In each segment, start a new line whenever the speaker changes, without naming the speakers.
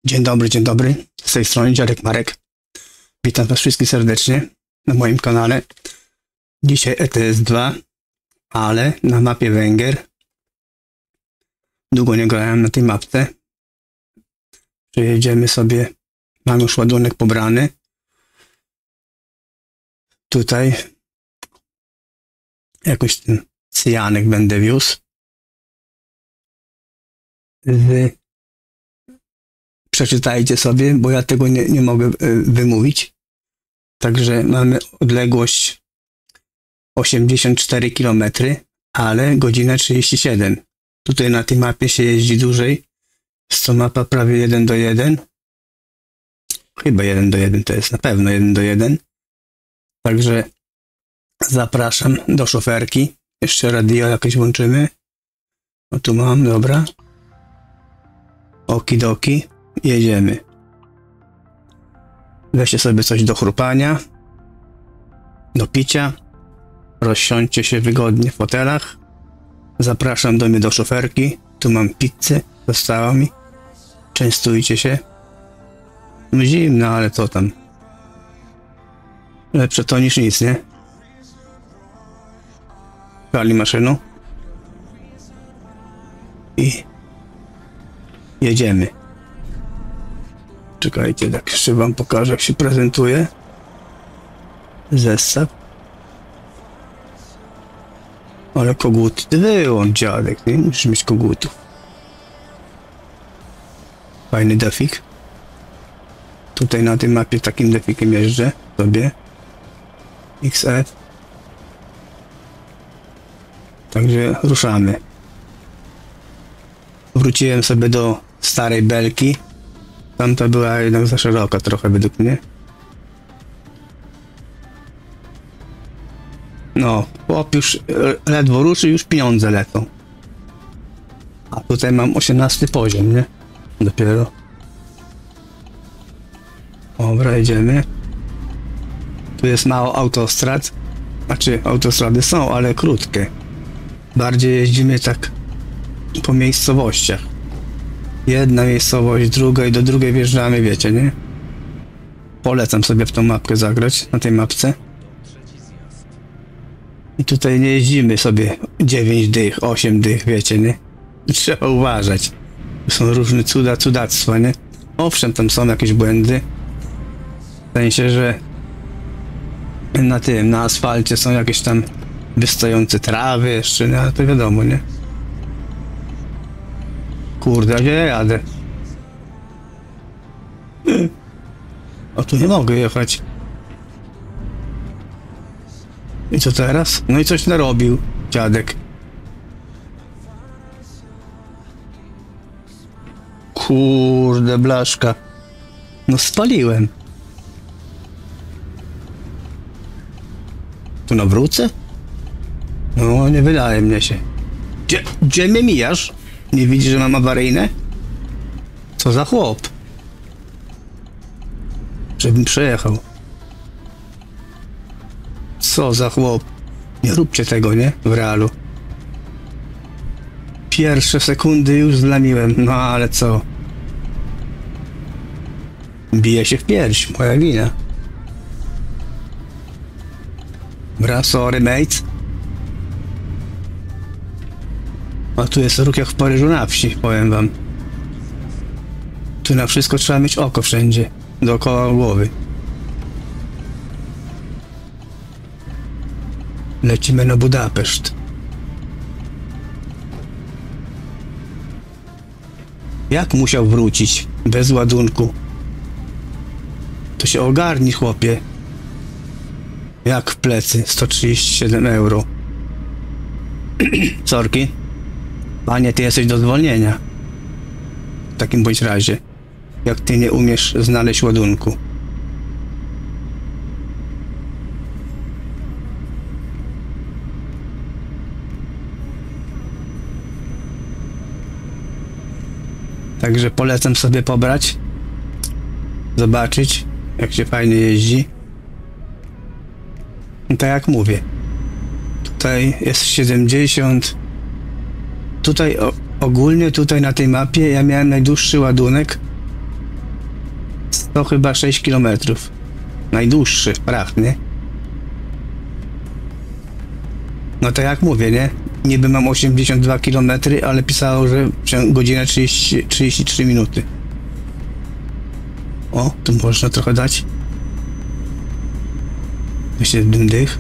Dzień dobry. Z tej strony Dziadek Marek. Witam Was wszystkich serdecznie na moim kanale. Dzisiaj ETS-2, ale na mapie Węgier. Długo nie grałem na tej mapce. Przejedziemy sobie. Mam już ładunek pobrany. Tutaj jakoś ten cyjanek będę wiózł. Przeczytajcie sobie, bo ja tego nie mogę wymówić. Także mamy odległość 84 km, ale godzina 37. Tutaj na tej mapie się jeździ dłużej. Jest to mapa prawie 1:1. Chyba 1:1 to jest, na pewno 1:1. Także zapraszam do szoferki. Jeszcze radio jakieś włączymy. O, tu mam, dobra. Okidoki. Jedziemy. Weźcie sobie coś do chrupania, do picia. Rozsiądźcie się wygodnie w fotelach. Zapraszam do mnie do szoferki. Tu mam pizzę, została mi. Częstujcie się. Zimno, ale co tam? Lepsze to niż nic, nie? Pali maszynu. I jedziemy. Czekajcie, tak jeszcze wam pokażę, jak się prezentuje zestaw. Ale koguty, ty wyłącz, dziadek, nie? Musisz mieć kogutów. Fajny defik. Tutaj na tej mapie takim defikiem jeżdżę sobie. XF. Także ruszamy. Wróciłem sobie do starej belki. Tamta była jednak za szeroka trochę według mnie. No, chłop już ledwo ruszy, już pieniądze lecą. A tutaj mam 18 poziom, nie? Dopiero. Dobra, jedziemy. Tu jest mało autostrad. Znaczy, autostrady są, ale krótkie. Bardziej jeździmy tak po miejscowościach. Jedna miejscowość, druga i do drugiej wjeżdżamy, wiecie, nie? Polecam sobie w tą mapkę zagrać, na tej mapce. I tutaj nie jeździmy sobie 9 dych, 8 dych, wiecie, nie? Trzeba uważać. Są różne cudactwa, nie? Owszem, tam są jakieś błędy. W sensie, że na asfalcie są jakieś tam wystające trawy jeszcze, no ale to wiadomo, nie? Kurde, gdzie ja jadę? O, tu nie mogę jechać. I co teraz? No i coś narobił, dziadek. Kurde, blaszka. No spaliłem. Tu nawrócę? No, nie wydaje mnie się. Gdzie mnie mijasz? Nie widzisz, że mam awaryjne? Co za chłop? Żebym przejechał. Co za chłop? Nie róbcie tego, nie? W realu. Pierwsze sekundy już zlamiłem. No ale co? Bije się w pierś. Moja wina. Bra, sorry, mate. A tu jest ruch jak w Paryżu na wsi, powiem wam. Tu na wszystko trzeba mieć oko wszędzie. Dookoła głowy. Lecimy na Budapeszt. Jak musiał wrócić? Bez ładunku. To się ogarni, chłopie. Jak w plecy? 137 euro. Sorki. Panie, ty jesteś do zwolnienia. W takim bądź razie. Jak ty nie umiesz znaleźć ładunku. Także polecam sobie pobrać. Zobaczyć, jak się fajnie jeździ. I tak jak mówię. Tutaj jest 70. Tutaj ogólnie tutaj na tej mapie ja miałem najdłuższy ładunek to chyba 6 km. Najdłuższy fracht, nie? No to jak mówię, nie? Niby mam 82 km, ale pisało, że w godzinę 33 minuty. O, tu można trochę dać. Jeszcze dych.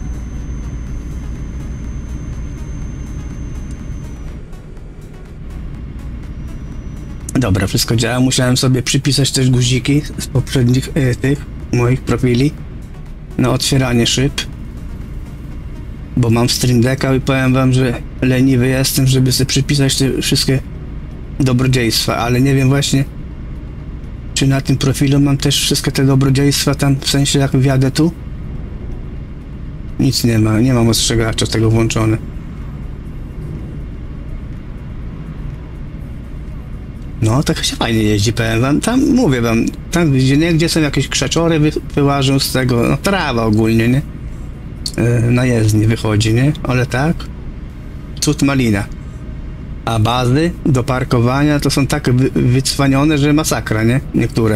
Dobra, wszystko działa. Musiałem sobie przypisać też guziki z poprzednich tych moich profili na otwieranie szyb. Bo mam Stream Decka i powiem wam, że leniwy jestem, żeby sobie przypisać te wszystkie dobrodziejstwa, ale nie wiem właśnie, czy na tym profilu mam też wszystkie te dobrodziejstwa tam, w sensie jak wjadę tu? Nic nie ma, nie mam ostrzegacza tego włączone. No, tak się fajnie jeździ, powiem wam. Tam, mówię wam, tam gdzie są jakieś krzaczory wyłażą z tego, no trawa ogólnie, nie? Na jezdni wychodzi, nie? Ale tak, cud malina. A bazy do parkowania to są tak wycwanione, że masakra, nie? Niektóre.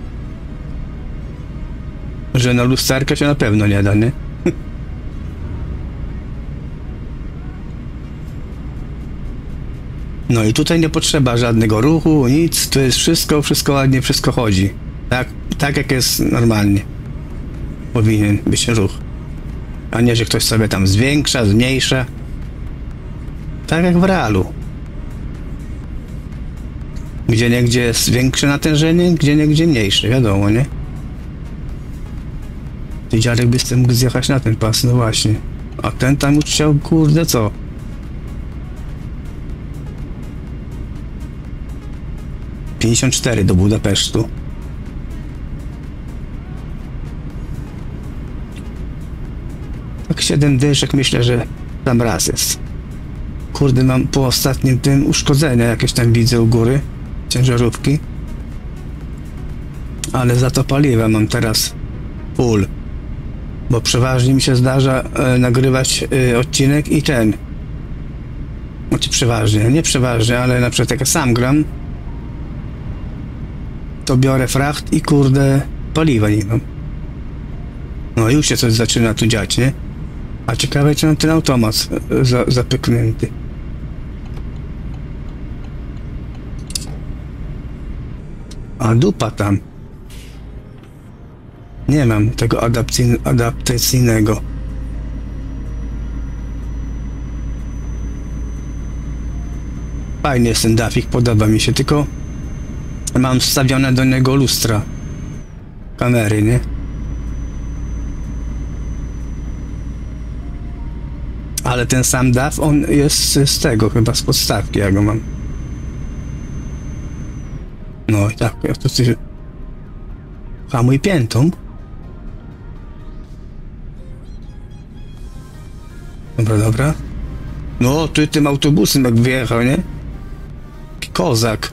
Że na lusterkę się na pewno nie da, nie? No i tutaj nie potrzeba żadnego ruchu, nic, to jest wszystko ładnie, wszystko chodzi. Tak jak jest normalnie. Powinien być ruch. A nie, że ktoś sobie tam zwiększa, zmniejsza. Tak jak w realu. Gdzieniegdzie jest większe natężenie, gdzieniegdzie mniejsze, wiadomo, nie? Ty dziadek byś mógł zjechać na ten pas, no właśnie. A ten tam już chciał, kurde, co? ...54 do Budapesztu. Tak 7 dyszek myślę, że tam raz jest. Kurde, mam po ostatnim tym uszkodzenia jakieś tam widzę u góry. Ciężarówki. Ale za to paliwa mam teraz full. Bo przeważnie mi się zdarza nagrywać odcinek i ten. Znaczy przeważnie, nie przeważnie, ale na przykład jak sam gram, to biorę fracht i kurde paliwa nie mam. No już się coś zaczyna tu dziać, nie? A ciekawe, czy mam ten automat zapyknięty. A dupa tam. Nie mam tego adaptacyjnego. Fajnie jest ten dafik, podoba mi się, tylko mam wstawione do niego lustra kamery, nie? Ale ten sam DAF, on jest z tego, chyba z podstawki, ja go mam. No i tak, ja to ty... Hamuj piętą. Dobra. No, ty tym autobusem jak wyjechał, nie? Kozak.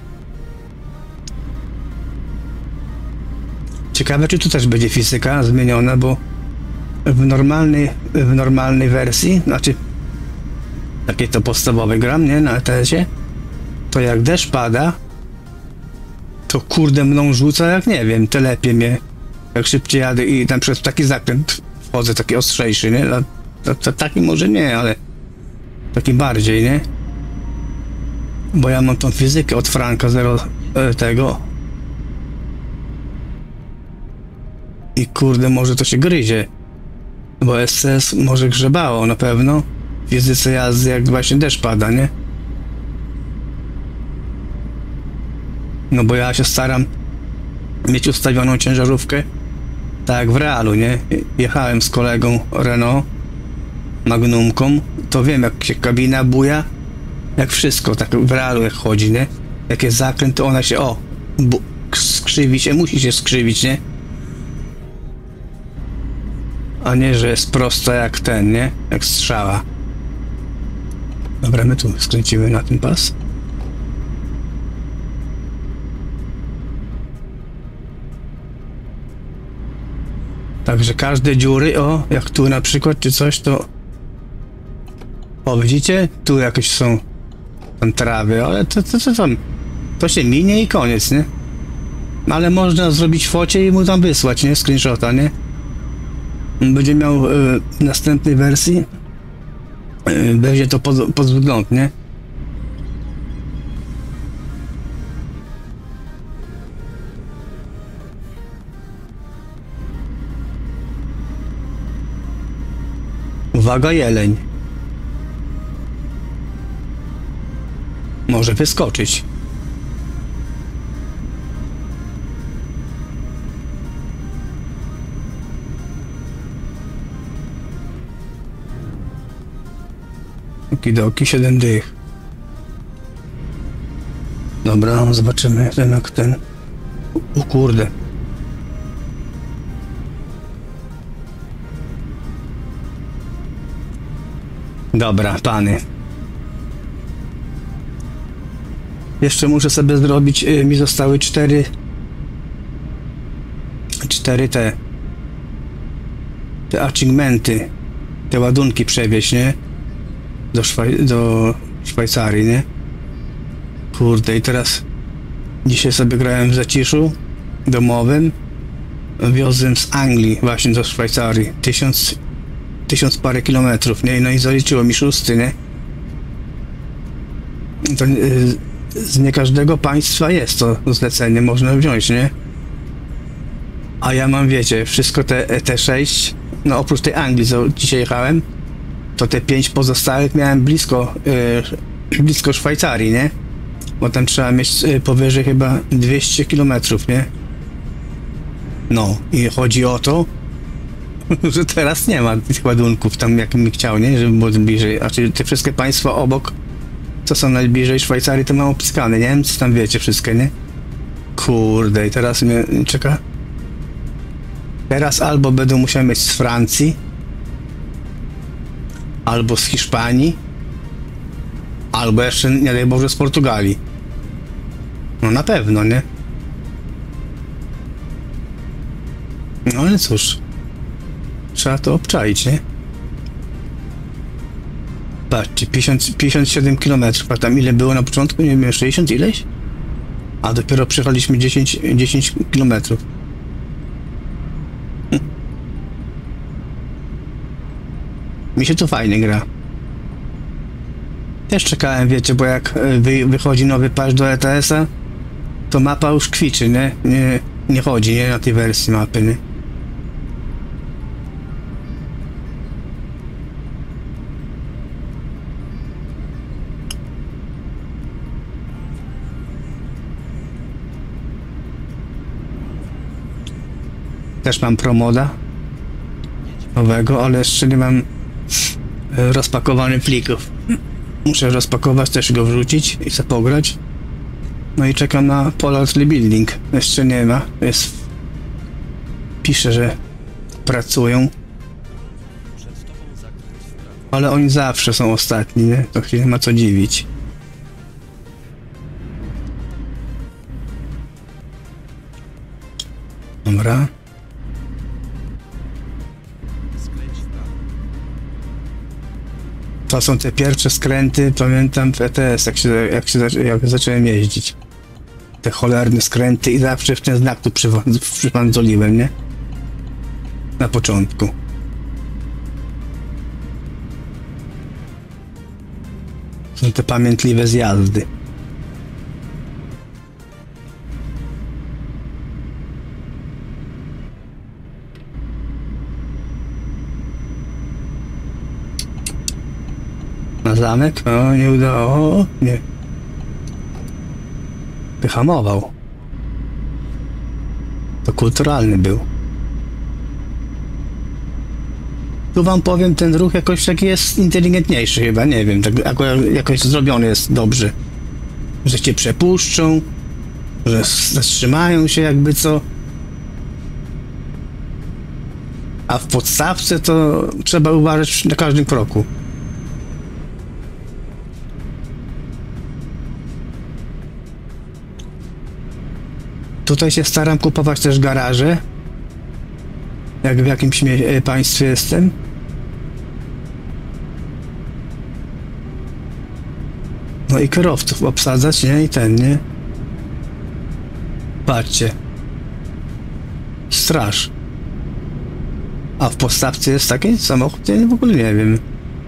Ciekawe, czy tu też będzie fizyka zmieniona, bo w normalnej wersji, znaczy takiej to podstawowej gram, nie? Na ETS-ie, to jak deszcz pada, to kurde mną rzuca, jak nie wiem, telepie mnie, jak szybciej jadę i na przykład w taki zakręt wchodzę, taki ostrzejszy, nie? To taki może nie, ale taki bardziej, nie? Bo ja mam tą fizykę od Franka tego i kurde, może to się gryzie, bo SCS może grzebało na pewno w fizyce jazdy, jak właśnie deszcz pada, nie? No bo ja się staram mieć ustawioną ciężarówkę tak jak w realu, nie? Jechałem z kolegą Renault Magnumką, to wiem jak się kabina buja, jak wszystko, tak w realu jak chodzi, nie? Jak jest zakręt, to ona się, skrzywi się, musi się skrzywić, nie? A nie, że jest prosta jak ten, nie? Jak strzała. Dobra, my tu skręcimy na ten pas. Także każde dziury, jak tu na przykład, czy coś, to... widzicie? Tu jakieś są tam trawy, ale to tam... To się minie i koniec, nie? Ale można zrobić focie i mu tam wysłać, nie? Screenshota, nie? Będzie miał w następnej wersji. Będzie to pod wzgląd, nie? Uwaga, jeleń. Może wyskoczyć. Okidoki, 7 dych. Dobra, zobaczymy jednak ten. O kurde. Dobra, pany. Jeszcze muszę sobie zrobić, mi zostały 4 te achievementy, te ładunki przewieźć, nie? Do Szwajcarii, nie? Kurde, i teraz dzisiaj sobie grałem w zaciszu domowym, wiozłem z Anglii właśnie do Szwajcarii, 1000 parę kilometrów, nie? No i zaliczyło mi 6, nie? To z nie każdego państwa jest to zlecenie, można wziąć, nie? A ja mam, wiecie, wszystko te 6, no oprócz tej Anglii, co dzisiaj jechałem, to te 5 pozostałych miałem blisko Szwajcarii, nie? Bo tam trzeba mieć powyżej chyba 200 kilometrów, nie? No i chodzi o to, że teraz nie ma tych ładunków tam, jak mi chciał, nie? Żeby było bliżej, a czyli te wszystkie państwa obok, co są najbliżej Szwajcarii, to mam obskane, nie wiem, co tam wiecie wszystkie, nie? Kurde, i teraz mnie czeka. Teraz albo będę musiał mieć z Francji, albo z Hiszpanii, albo jeszcze, nie daj Boże, z Portugalii. No na pewno, nie? No ale cóż, trzeba to obczaić, nie? Patrzcie, 57 km, a tam ile było na początku? Nie wiem, 60 ileś? A dopiero przejechaliśmy 10 km. Mi się to fajnie gra. Też czekałem, wiecie, bo jak wychodzi nowy patch do ETS-a, to mapa już kwiczy, nie? Nie chodzi, nie? Na tej wersji mapy, nie? Też mam promoda nowego, ale jeszcze nie mam rozpakowanych plików. Muszę rozpakować, też go wrzucić i sobie pograć. No i czekam na Polar Rebuilding. Jeszcze nie ma. Pisze, że pracują. Ale oni zawsze są ostatni, nie? To się nie ma co dziwić. Dobra. To są te pierwsze skręty, pamiętam w ETS, jak zacząłem jeździć. Te cholerne skręty i zawsze w ten znak tu przypandzoliłem, nie? Na początku. Są te pamiętliwe zjazdy. Na zamek? O, nie udało. Nie. Wyhamował. To kulturalny był. Tu wam powiem, ten ruch jakoś taki jest inteligentniejszy chyba, nie wiem, tak jakoś zrobiony jest dobrze. Że cię przepuszczą, że zatrzymają się jakby co. A w podstawce to trzeba uważać na każdym kroku. Tutaj się staram kupować też garaże. Jak w jakimś państwie jestem. No i kierowców obsadzać, nie? I ten, nie? Patrzcie. straż. A w podstawce jest taki samochód? Ja w ogóle nie wiem.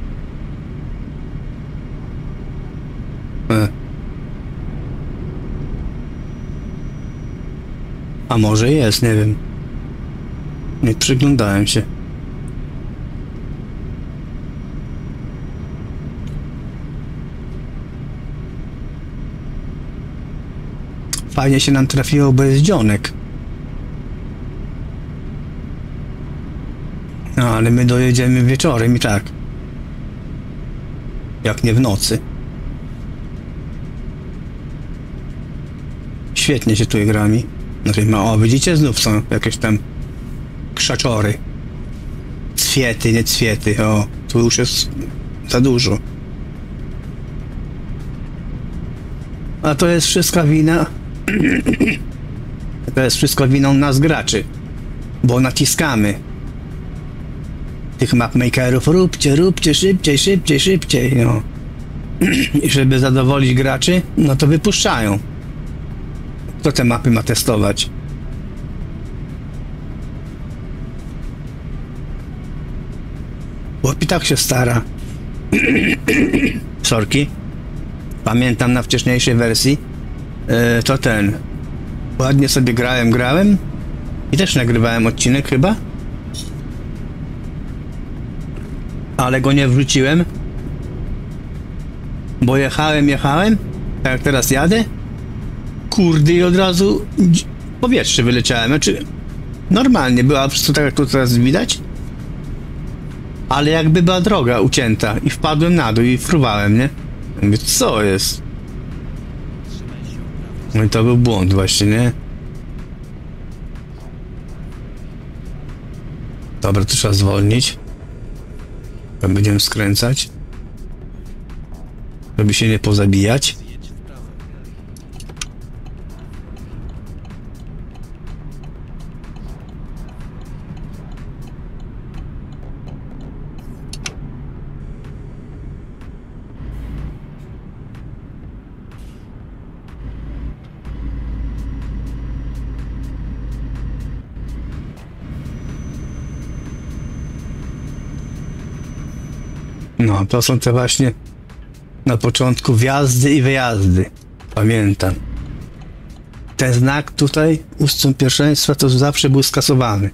A może jest, nie wiem. Nie przyglądałem się. Fajnie się nam trafiło bez dzionek. No, ale my dojedziemy wieczorem i tak. Jak nie w nocy. Świetnie się tu gra mi. O, widzicie? Znów są jakieś tam krzaczory. Cwiety, nie cwiety. O, tu już jest za dużo. A to jest wszystko wina... To jest wszystko winą nas graczy. Bo naciskamy. Tych mapmakerów róbcie, róbcie, szybciej, szybciej, szybciej, no. I żeby zadowolić graczy, no to wypuszczają. Kto te mapy ma testować? Chłop i tak się stara. Sorki. Pamiętam na wcześniejszej wersji, to ten. Ładnie sobie grałem i też nagrywałem odcinek chyba. Ale go nie wrzuciłem. Bo jechałem, tak jak teraz jadę. Kurde, i od razu w powietrze wyleciałem. Znaczy, normalnie była po prostu tak, jak tu teraz widać. Ale jakby była droga ucięta i wpadłem na dół i fruwałem, nie? Mówię, co jest? No i to był błąd właśnie, nie? Dobra, to trzeba zwolnić. Będziemy skręcać. Żeby się nie pozabijać. No, to są te właśnie na początku wjazdy i wyjazdy. Pamiętam. Ten znak tutaj, ustęp pierwszeństwa, to zawsze był skasowany.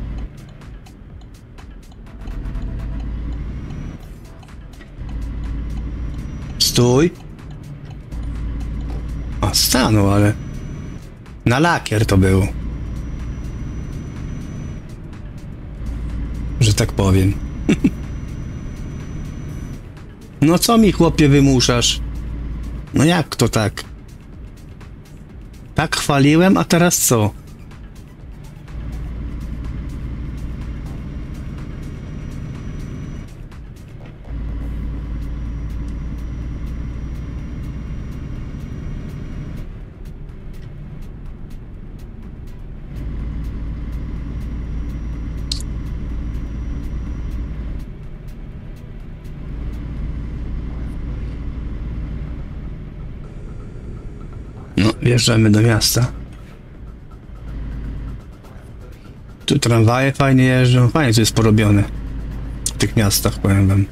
Stój. A, stanął, ale na lakier to było. Że tak powiem. No co mi, chłopie, wymuszasz? No jak to tak? Tak chwaliłem, a teraz co? No, wjeżdżamy do miasta. Tu tramwaje fajnie jeżdżą. Fajnie to jest porobione. W tych miastach, powiem wam.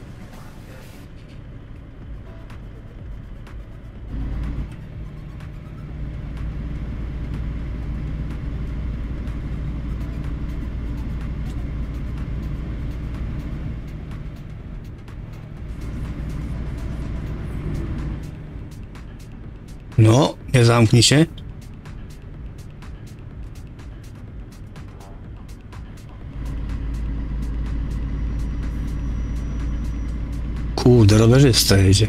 No, nie zamknij się. Kurde, rowerzysta jedzie.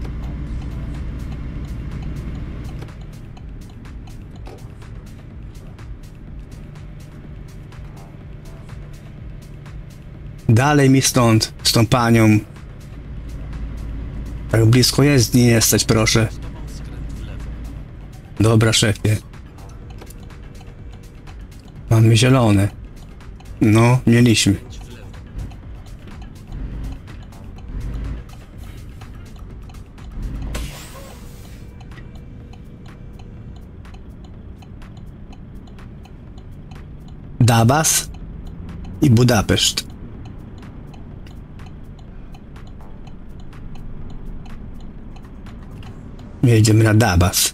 Dalej mi stąd, z tą panią. Tak blisko jest, nie stać, proszę. Dobra, szefie. Mamy zielone. No, mieliśmy. Dabas i Budapeszt. Jedziemy na Dabas.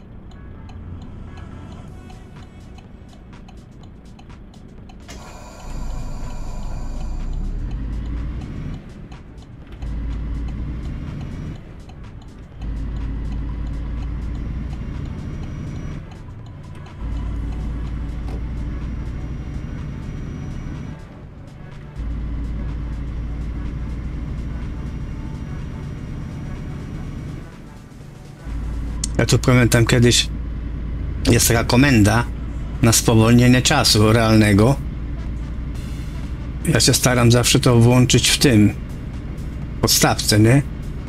Ja tu pamiętam kiedyś, jest taka komenda na spowolnienie czasu realnego. Ja się staram zawsze to włączyć w tym podstawce, nie?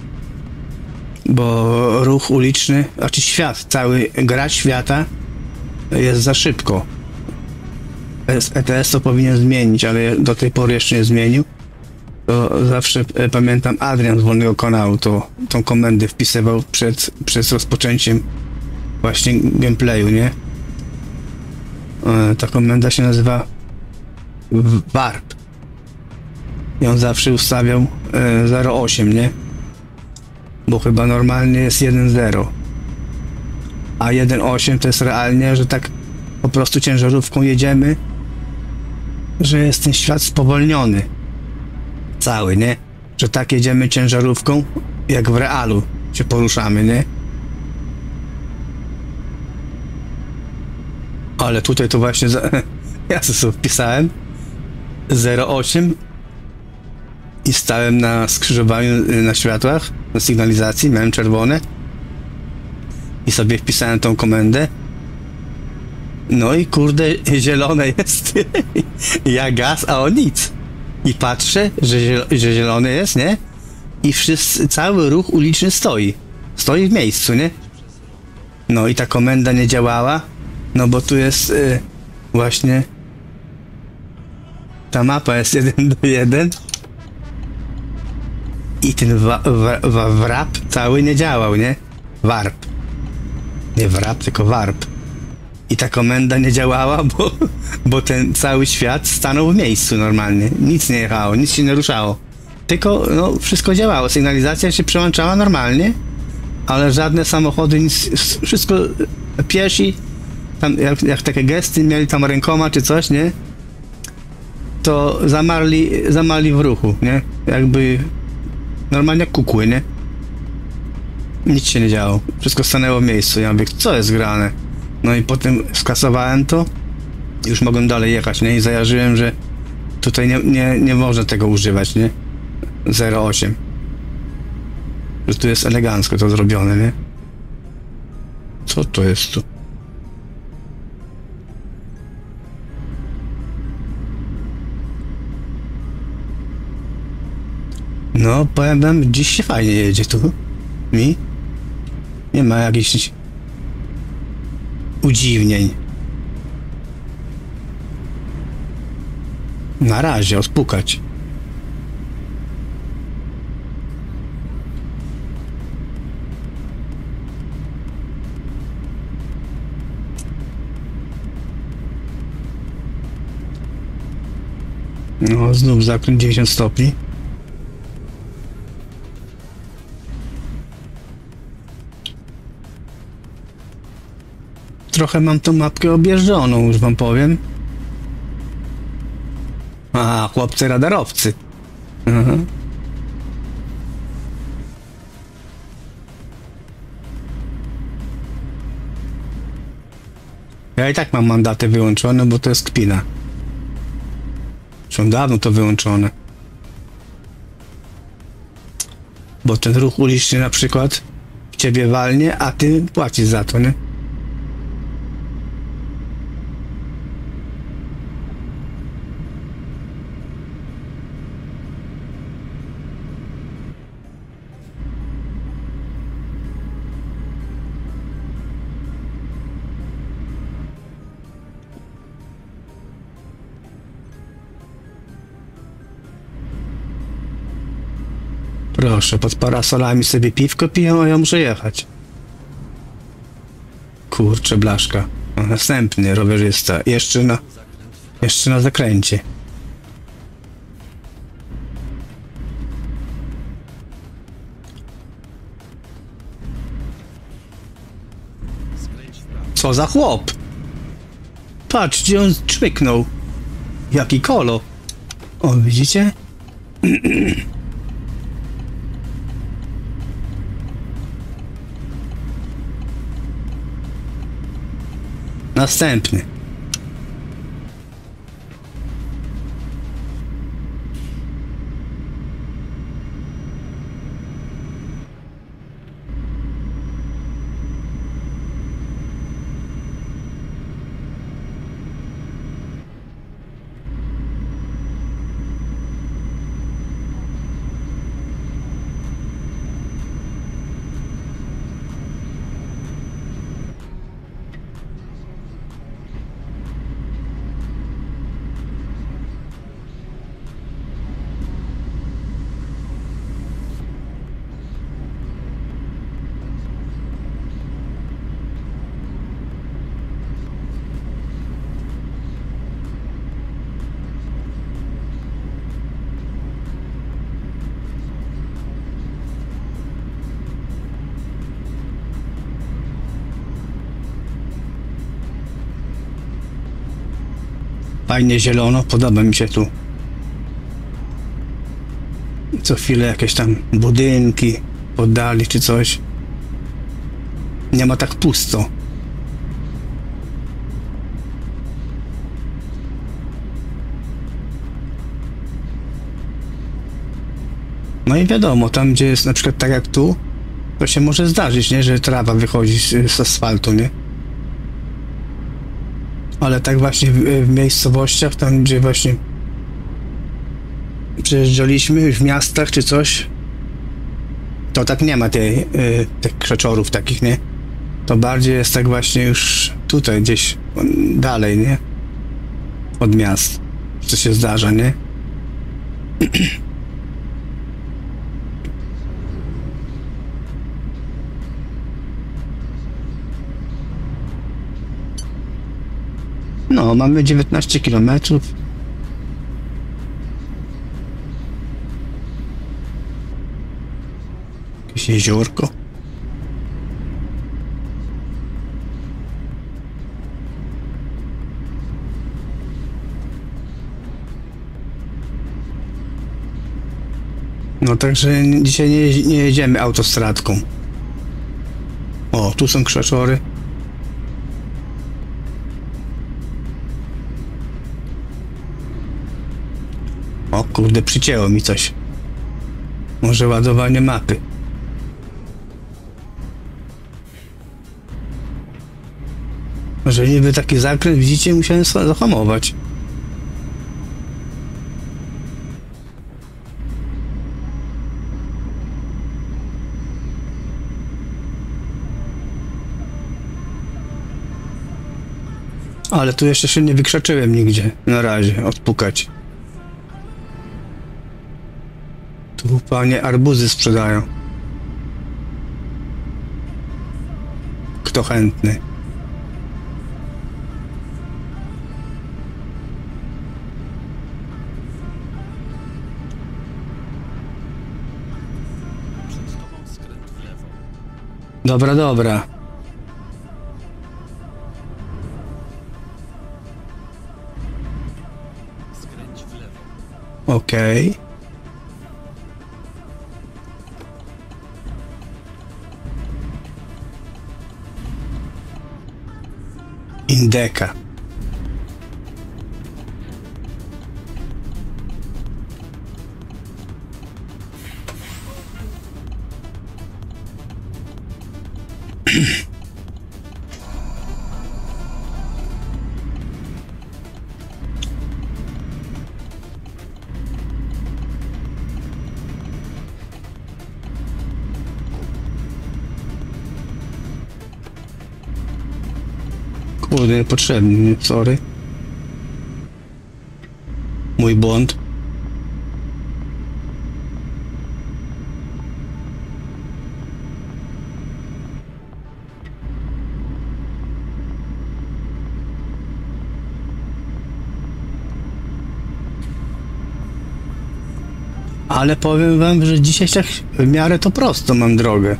Bo ruch uliczny, znaczy świat, cały gra świata jest za szybko. ETS to powinien zmienić, ale do tej pory jeszcze nie zmienił. To zawsze pamiętam, Adrian z Wolnego Kanału tą komendę wpisywał przed rozpoczęciem właśnie gameplayu, nie? Ta komenda się nazywa warp. I on zawsze ustawiał 0,8, nie? Bo chyba normalnie jest 1,0. A 1,8 to jest realnie, że tak po prostu ciężarówką jedziemy, że jest ten świat spowolniony. Cały, nie? Że tak jedziemy ciężarówką, jak w realu się poruszamy, nie? Ale tutaj to właśnie ja sobie wpisałem 0,8 i stałem na skrzyżowaniu na światłach, na sygnalizacji, miałem czerwone i sobie wpisałem tą komendę. No i kurde, zielone jest. Ja gaz, a on nic. I patrzę, że zielony jest, nie? I cały ruch uliczny stoi. Stoi w miejscu, nie? No i ta komenda nie działała, no bo tu jest właśnie ta mapa jest 1:1 i ten warp cały nie działał, nie? Warp. Nie warp, tylko warp. I ta komenda nie działała, bo ten cały świat stanął w miejscu normalnie. Nic nie jechało, nic się nie ruszało. Tylko no, wszystko działało. Sygnalizacja się przełączała normalnie, ale żadne samochody, nic, wszystko piesi, tam jak takie gesty mieli tam rękoma czy coś, nie? To zamarli w ruchu, nie? Jakby normalnie jak kukły, nie? Nic się nie działo. Wszystko stanęło w miejscu. Ja mówię, co jest grane? No i potem skasowałem to, już mogłem dalej jechać, nie? I zajarzyłem, że tutaj nie można tego używać, nie? 0,8. Że tu jest elegancko to zrobione, nie? Co to jest tu? No, powiem wam, dziś się fajnie jedzie tu. Mi? Nie ma jakichś udziwnień. Na razie, odpukać. No, znów zakręt 90 stopni. Trochę mam tą mapkę objeżdżoną, już wam powiem. A, chłopcy radarowcy. Aha. Ja i tak mam mandaty wyłączone, bo to jest kpina. Już dawno to wyłączone. Bo ten ruch uliczny na przykład ciebie walnie, a ty płacisz za to, nie? Proszę, pod parasolami sobie piwko piją, a ja muszę jechać. Kurczę, blaszka. Następny rowerzysta. Jeszcze na Jeszcze na zakręcie. Co za chłop? Patrz, gdzie on czmyknął. Jaki kolo. O, widzicie? Następny. Fajnie zielono, podoba mi się tu. Co chwilę jakieś tam budynki w oddali czy coś. Nie ma tak pusto. No i wiadomo, tam gdzie jest na przykład tak jak tu, to się może zdarzyć, nie? Że trawa wychodzi z asfaltu, nie? Ale tak właśnie w miejscowościach, tam gdzie właśnie przejeżdżaliśmy, w miastach czy coś, to tak nie ma tych krzaczorów takich, nie? To bardziej jest tak właśnie już tutaj gdzieś dalej, nie? Od miast, co się zdarza, nie? No, mamy 19 km. Jakieś jeziorko. No także dzisiaj nie jedziemy autostradką. O, tu są krzaczory. O kurde, przycięło mi coś. Może ładowanie mapy. Że niby taki zakręt, widzicie, musiałem zahamować. Ale tu jeszcze się nie wykrzaczyłem nigdzie. Na razie, odpukać. Tu panie arbuzy sprzedają. Kto chętny? Dobra, dobra. Okej. Indeka. Kurde, niepotrzebny, sorry. Mój błąd. Ale powiem wam, że dzisiaj tak w miarę to prosto mam drogę.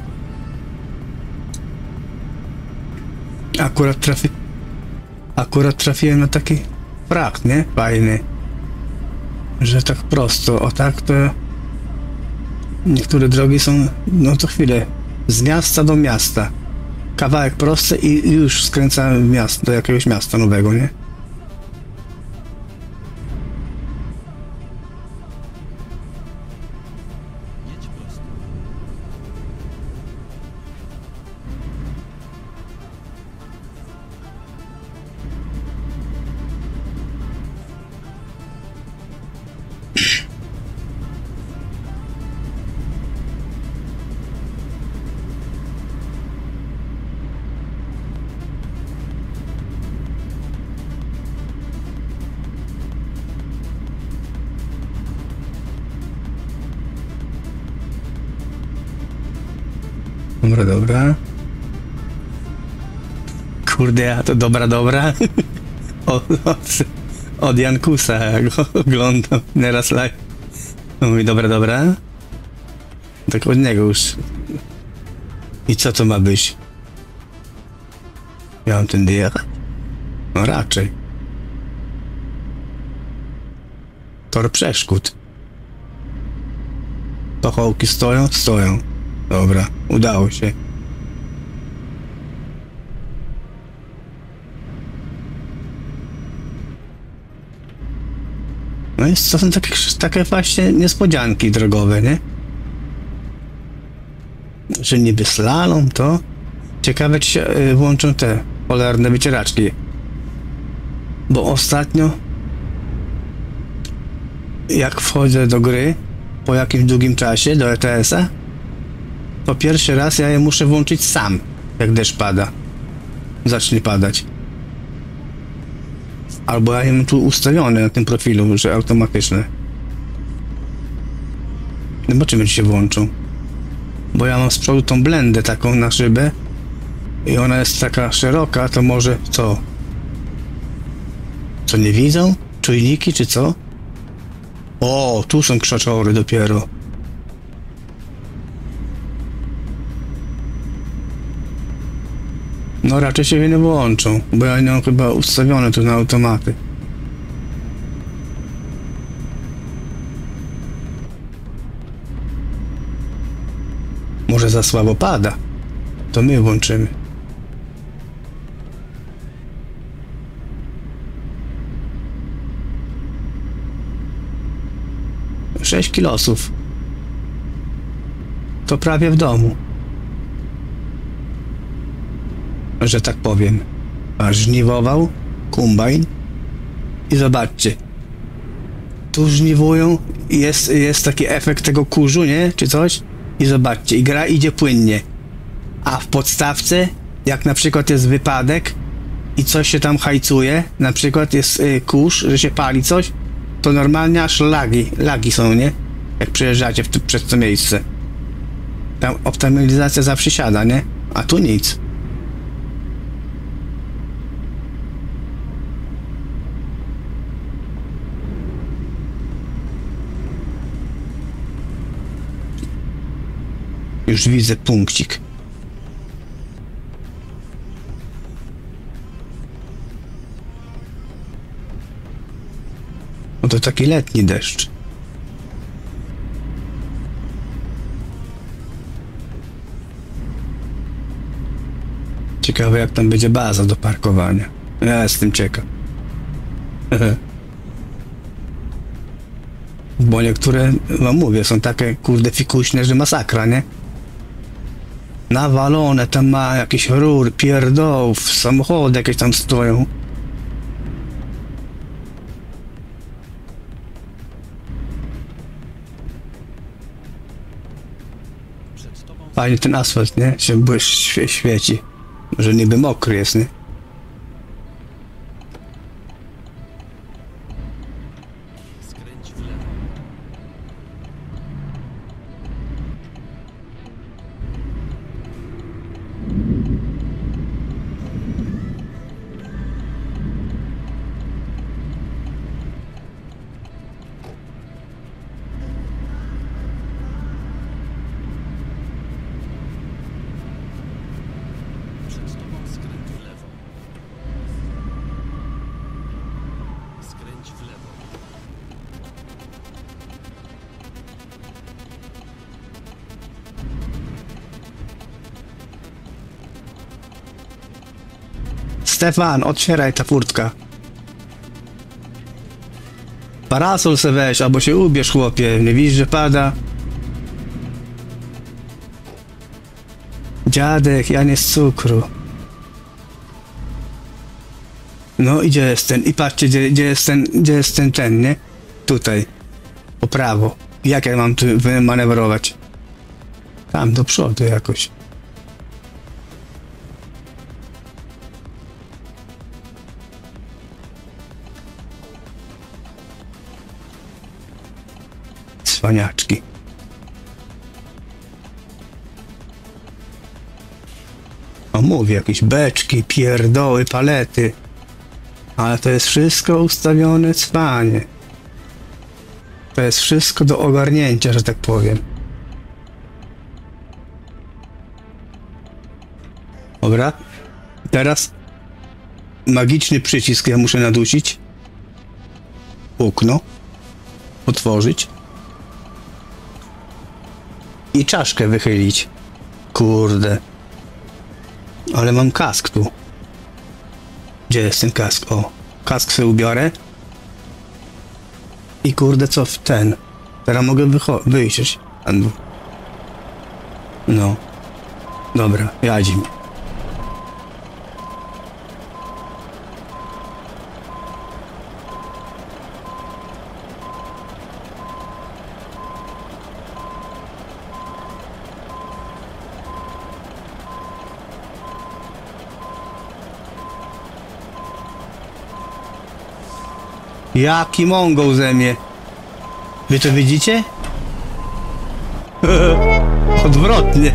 Akurat trafiłem na taki frakt, nie? Fajny. Że tak prosto, o tak to... Niektóre drogi są, no to chwilę, z miasta do miasta. Kawałek prosty i już skręcałem w miasto, do jakiegoś miasta nowego, nie? Dobra, dobra. Kurde, a to dobra. Od Jankusa ja go oglądam nieraz live. Mówi dobra. Tak od niego już. I co to ma być? Ja mam tędy jechać? No raczej. Tor przeszkód. Pachołki stoją. Dobra, udało się. No i to są takie właśnie niespodzianki drogowe, nie? Że niby slalom to... Ciekawe, czy się włączą te polarne wycieraczki. Bo ostatnio... Jak wchodzę do gry, po jakimś długim czasie, do ETS-a, to pierwszy raz ja je muszę włączyć sam, jak deszcz pada. Zacznie padać. Albo ja je mam tu ustawione na tym profilu, że automatyczne. Zobaczymy, czy się włączą. Bo ja mam z przodu tą blendę taką na szybę i ona jest taka szeroka, to może co? Co nie widzą? Czujniki, czy co? O, tu są krzaczory dopiero. No raczej się nie włączą, bo ja nie mam chyba ustawione tu na automaty. Może za słabo pada. To my włączymy. - 6 kilosów. To prawie w domu. Że tak powiem. A żniwował kombajn i zobaczcie. Tu żniwują i jest taki efekt tego kurzu, nie? Czy coś? I zobaczcie, i gra idzie płynnie. A w podstawce, jak na przykład jest wypadek i coś się tam hajcuje, na przykład jest kurz, że się pali coś, to normalnie aż lagi są, nie? Jak przejeżdżacie przez to miejsce. Tam optymalizacja zawsze siada, nie? A tu nic. Już widzę punkcik. No to taki letni deszcz. Ciekawe, jak tam będzie baza do parkowania. Ja jestem ciekaw. Bo niektóre, wam mówię, są takie kurde fikuśne, że masakra, nie? Nawalone tam ma jakieś rur, pierdołów, samochody jakieś tam stoją. Fajnie ten asfalt, nie? Się świeci. Że niby mokry jest, nie? Stefan, otwieraj ta furtka. Parasol se weź, albo się ubierz, chłopie. Nie widzisz, że pada? Dziadek, ja nie z cukru. No i gdzie jest ten? I patrzcie, gdzie jest ten, nie? Tutaj. Po prawo. Jak ja mam tu manewrować? Tam, do przodu jakoś. Cwaniaczki. O, mówię, jakieś beczki, pierdoły, palety. Ale to jest wszystko ustawione, cwanie. To jest wszystko do ogarnięcia, że tak powiem. Dobra. Teraz magiczny przycisk ja muszę nadusić. Okno. Otworzyć. I czaszkę wychylić. Kurde. Ale mam kask tu. Gdzie jest ten kask? O. Kask sobie ubiorę. I kurde, co w ten? Teraz mogę wyjść. No. Dobra, jadzimy. Jaki mongoł ze mnie. Wy to widzicie? Odwrotnie.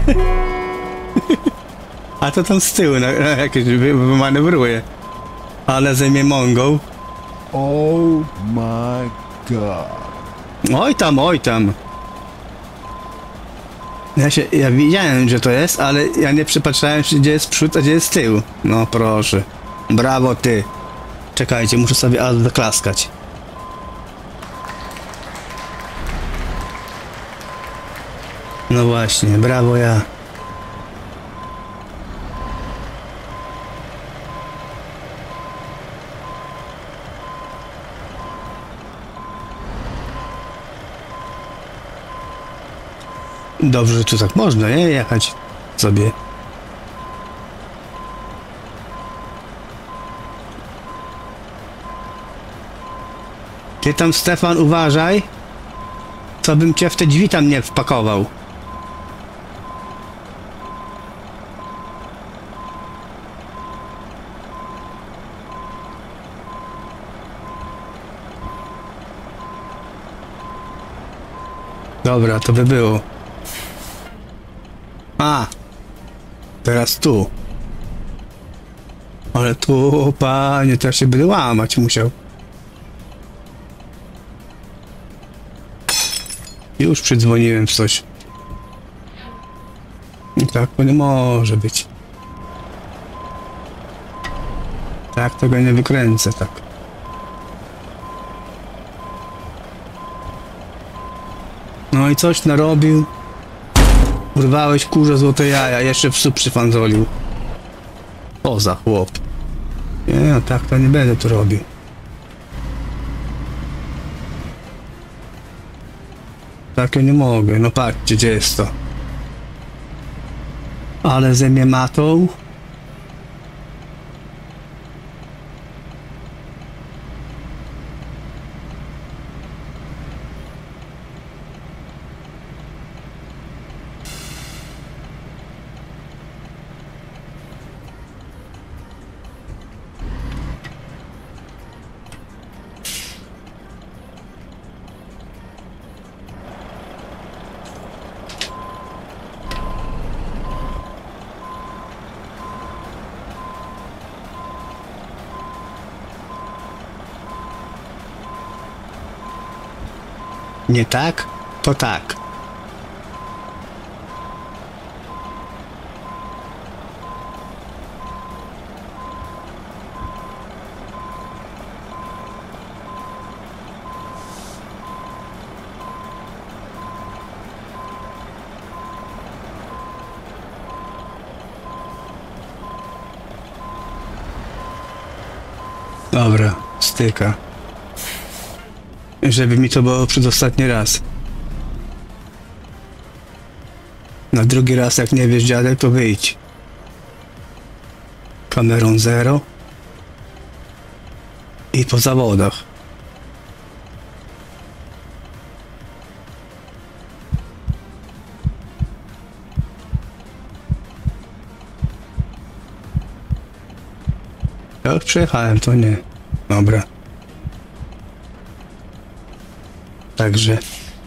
A to tam z tyłu jakieś wymanewruje. Ale ze mnie mongoł.
Oh my god.
Oj tam, oj tam. Ja widziałem, że to jest, ale ja nie przypatrzałem się, gdzie jest przód, a gdzie jest tył. No proszę. Brawo ty. Czekajcie, muszę sobie zaklaskać. No właśnie, brawo ja. Dobrze, że tu tak można, nie? Jechać sobie. Ty tam, Stefan, uważaj, co bym cię w te drzwi tam nie wpakował. Dobra, to by było. A! Teraz tu. Ale tu, panie, teraz się będę łamać musiał. Już przydzwoniłem w coś. I tak to nie może być. Tak tego nie wykręcę, tak. No i coś narobił. Urwałeś, kurze, złote jaja, jeszcze w psu przyfanzolił. O, za chłop. Nie, no tak to nie będę tu robił. Tak ja nie mogę, no patrzcie, gdzie jest to. Ale ze mnie matą. Nie tak? To tak. Dobra, styka. Żeby mi to było przedostatni raz. Na drugi raz, jak nie wiesz, dziadek, to wyjdź. Kamerą 0. I po zawodach. Ja już przyjechałem, to nie. Dobra. Także.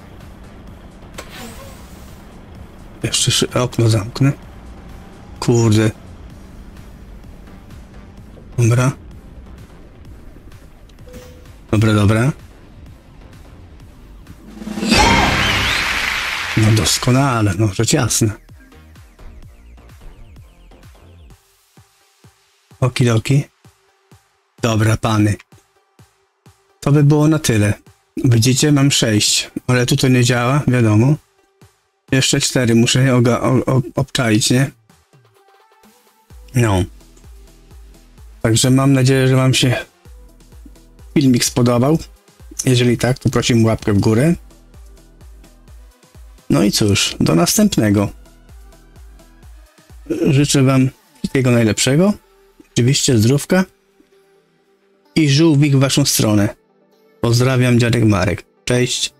Jeszcze okno zamknę. Kurde. Dobra. Dobra. No doskonale, no rzecz jasna. Okidoki. Dobra, pany. To by było na tyle. Widzicie, mam 6, ale tu to nie działa, wiadomo. Jeszcze 4 muszę obczaić, nie? No. Także mam nadzieję, że wam się filmik spodobał. Jeżeli tak, to prosimy o łapkę w górę. No i cóż, do następnego. Życzę wam wszystkiego najlepszego. Oczywiście zdrówka. I żółwik w waszą stronę. Pozdrawiam, dziadek Marek. Cześć.